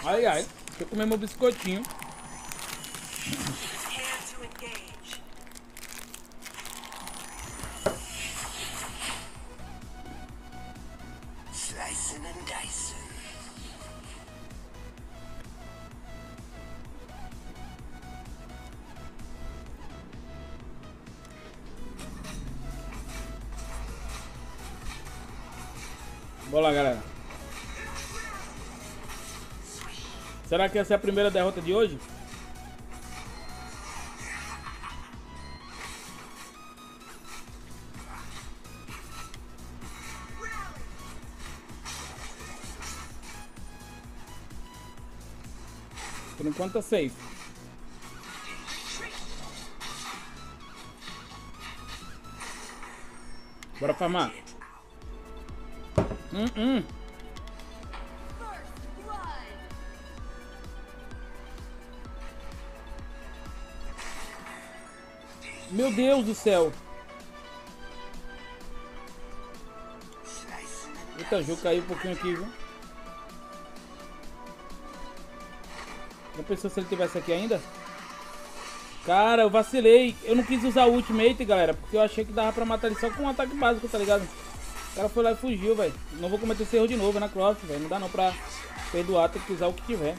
Ai, ai. Deixa eu comer meu biscoitinho. Bora lá, galera. Será que essa é a primeira derrota de hoje? Por enquanto tá safe. Bora farmar. Meu Deus do céu. Eita, o jogo caiu um pouquinho aqui, viu? Já pensou se ele tivesse aqui ainda? Cara, eu vacilei. Eu não quis usar o ultimate, galera, porque eu achei que dava pra matar ele só com um ataque básico, tá ligado? O cara foi lá e fugiu, velho. Não vou cometer esse erro de novo na Croft, velho. Não dá não pra perdoar, tem que usar o que tiver.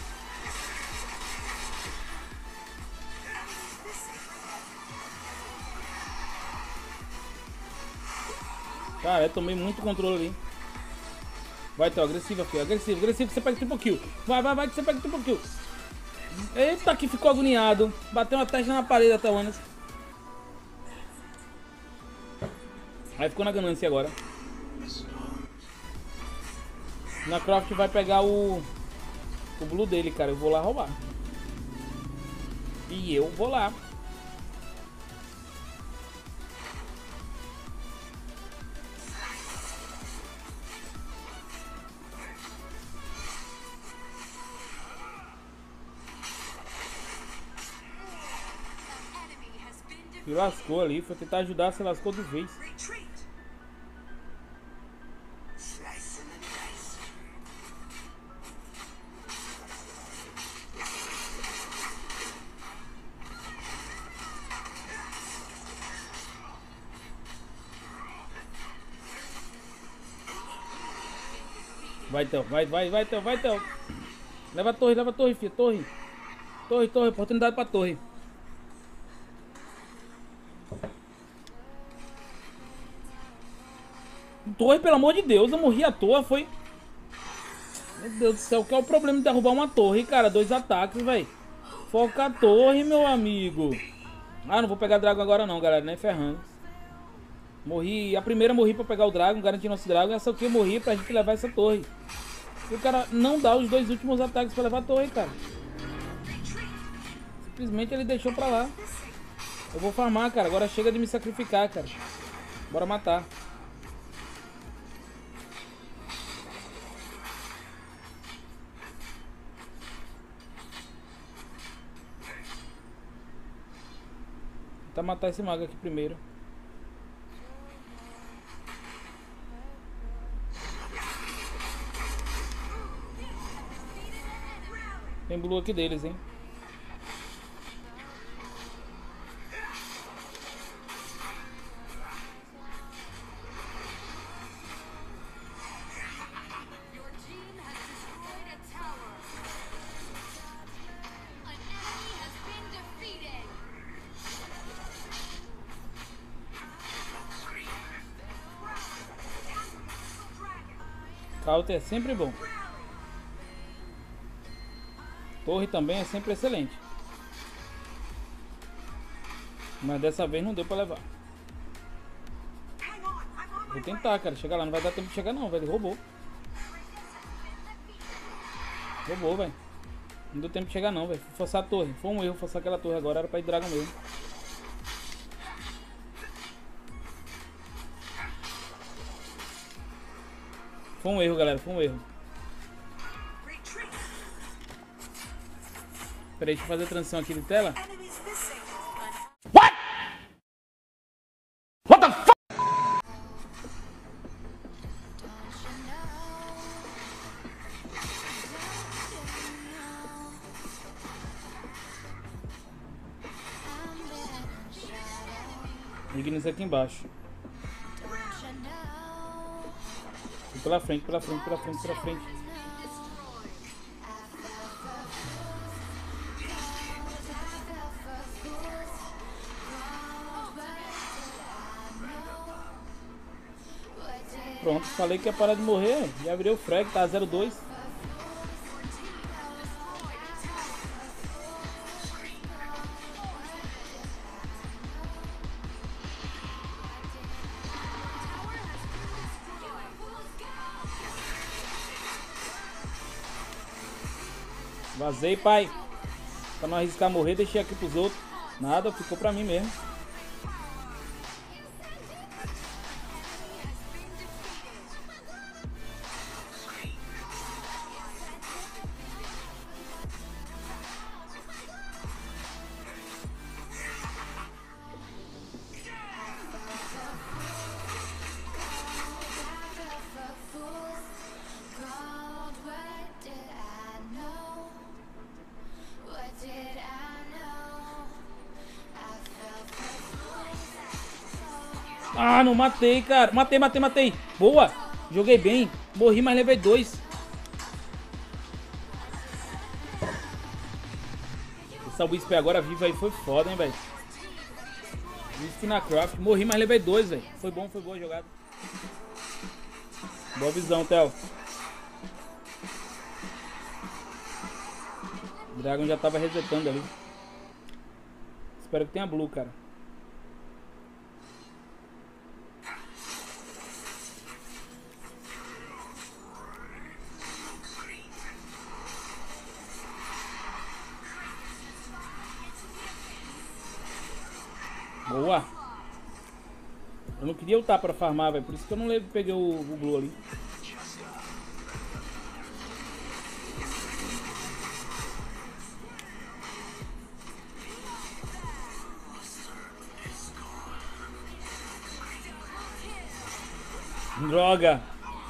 Cara, eu tomei muito controle ali. Vai, Theo, agressiva, filho. Agressivo, agressivo, que você pega triple kill. Vai, vai, vai, que você pega triple kill. Eita, que ficou agoniado. Bateu uma testa na parede até o Anas. Aí ficou na ganância agora. Na Croft vai pegar o blue dele, cara. Eu vou lá roubar. E eu vou lá. Se lascou ali, foi tentar ajudar, se lascou de vez. Vai, Theo, vai, vai, vai, Theo, vai, Theo. Leva a torre, filho, torre. Torre, torre, oportunidade pra torre. Torre, pelo amor de Deus, eu morri à toa, foi... Meu Deus do céu, qual é o problema de derrubar uma torre, cara? 2 ataques, velho. Foca a torre, meu amigo. Ah, não vou pegar Dragon agora não, galera, nem ferrando. Morri, a primeira morri pra pegar o Dragon, garantir nosso Dragon. Essa aqui eu morri pra gente levar essa torre. E o cara não dá os 2 últimos ataques pra levar a torre, cara. Simplesmente ele deixou pra lá. Eu vou farmar, cara, agora chega de me sacrificar, cara. Bora matar. Tentar matar esse mago aqui primeiro. Tem blue aqui deles, hein? Counter é sempre bom. Torre também é sempre excelente. Mas dessa vez não deu pra levar. Vou tentar, cara. Chegar lá. Não vai dar tempo de chegar não, velho. Roubou. Roubou, velho. Não deu tempo de chegar não, velho. Fui forçar a torre. Foi um erro forçar aquela torre agora. Era pra ir Dragon mesmo. Foi um erro, galera. Foi um erro. Peraí, deixa eu fazer a transição aqui de tela. What? What the fuck? Ignis aqui embaixo. E pela frente, pela frente, pela frente, pela frente. Pronto, falei que ia parar de morrer. Já virei o frag, tá 0-2. Vazei, pai. Pra não arriscar morrer, deixei aqui pros outros. Nada, ficou pra mim mesmo. Ah, não matei, cara. Matei. Boa. Joguei bem. Morri, mas levei 2. Essa Whisper agora viva aí foi foda, hein, velho. Whisper na craft. Morri, mas levei 2, velho. Foi boa a jogada. Boa visão, Theo. O Dragon já tava resetando ali. Espero que tenha blue, cara. Boa. Eu não queria ultar pra farmar, velho. Por isso que eu não peguei o blue ali. Droga.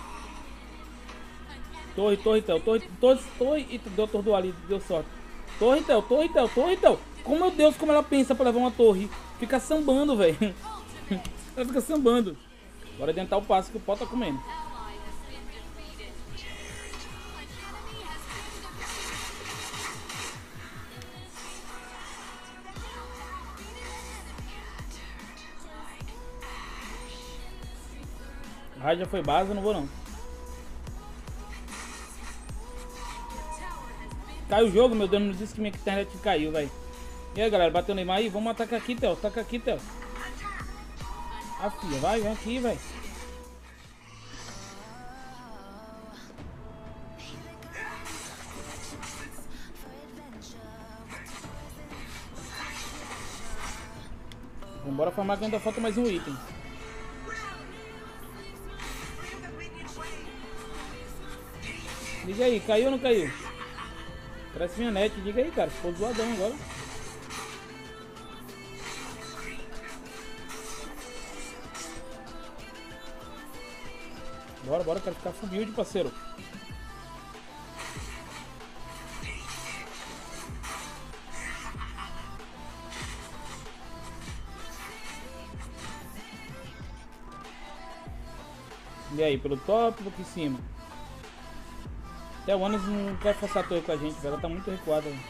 Torre, Theo. Torre e deu atordoar ali. Deu sorte. Torre, Theo. Como, meu Deus, como ela pensa pra levar uma torre. Fica sambando, velho. Ela fica sambando. Bora adiantar o passo que o pau tá comendo. A raid já foi base, eu não vou não. Caiu o jogo, meu Deus, não disse que minha internet caiu, velho. E aí, galera, bateu o Neymar aí? Vamos atacar aqui, Theo. Ataca aqui, Theo. Ah, filha, vai, vem aqui, velho. Vambora farmar que ainda falta mais um item. Diga aí, caiu ou não caiu? Parece minha net, diga aí, cara. Ficou zoadão agora. Bora, quero ficar full build, parceiro. E aí, pelo top ou aqui em cima? Até o Anos não quer forçar a torre com a gente, velho. Ela tá muito recuada. Véio.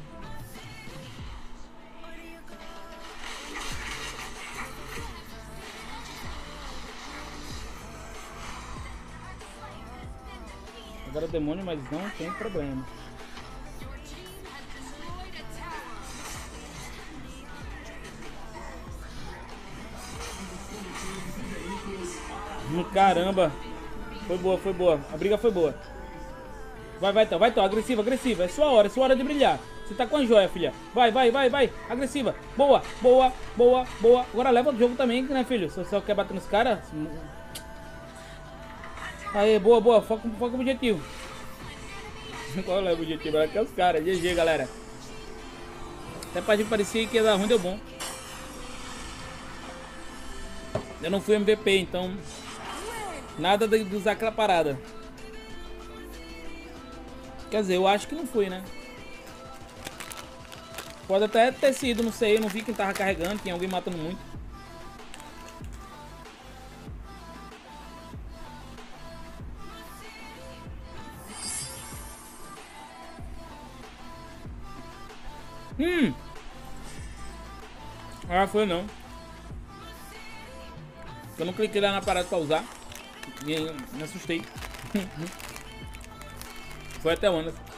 Agora é demônio, mas não tem problema. Caramba. Foi boa. A briga foi boa. Vai, Theo. Agressiva. É sua hora de brilhar. Você tá com a joia, filha. Vai. Agressiva. Boa. Agora leva o jogo também, né, filho? Se você só quer bater nos caras. Aê, boa. Foca o objetivo. Qual é o objetivo? Aqui é os caras. GG, galera. Até pra gente parecer que ia dar ruim, deu bom. Eu não fui MVP, então... Nada de usar aquela parada. Quer dizer, eu acho que não fui, né? Pode até ter sido, não sei. Eu não vi quem tava carregando. Tinha alguém matando muito. Ah, foi não. Eu não cliquei lá na parada pra usar. Me assustei. Foi até onde?